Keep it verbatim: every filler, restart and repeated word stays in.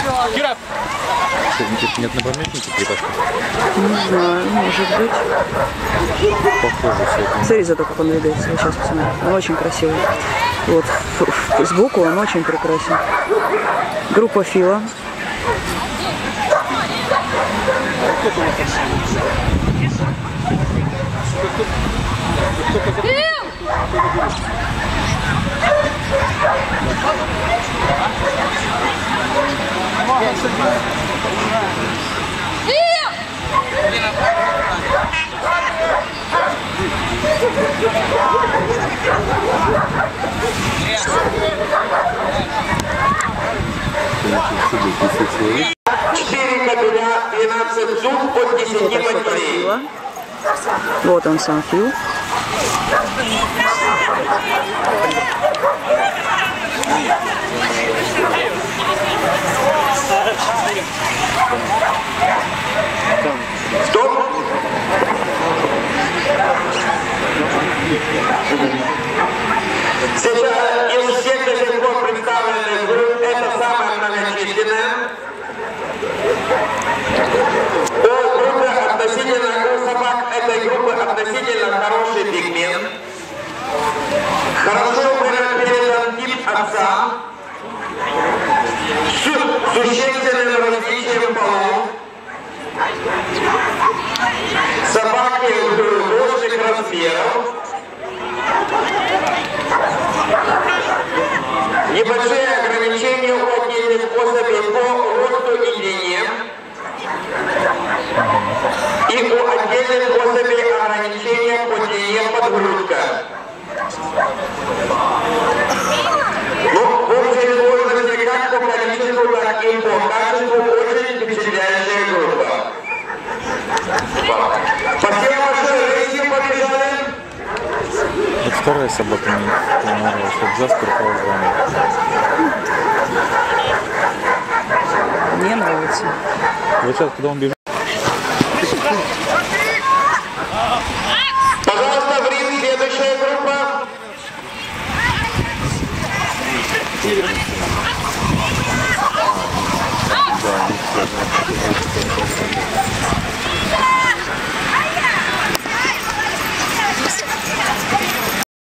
Что, нет на памятнике крепостных? Не знаю, может быть. Похоже все это. Смотри зато, как он двигается. Вот сейчас посмотри. Он очень красивый. Вот сбоку он очень прекрасен. Группа Фила. четыре кабеля, двенадцать зуб от десяти матерей. Вот он сам Фил. Стоп! Сейчас из всех до сих пор представленных групп это самая многочисленная. У группы относительно, у собак этой группы относительно хороший пигмент. Хорошо передан тип отца. С существенным различием полов. Собаки больших размеров. Небольшие ограничения у отдельных особей по росту и длине. И у отдельных особей ограничения по длине подгрудка. Ну, в общей сложности как по количеству, так и по качеству очень впечатляющая группа. Спасибо большое, рейси побежали. Вот вторая собака мне понравилась, вот Джаспер Ползан. Мне нравится. Вот сейчас, когда он бежит.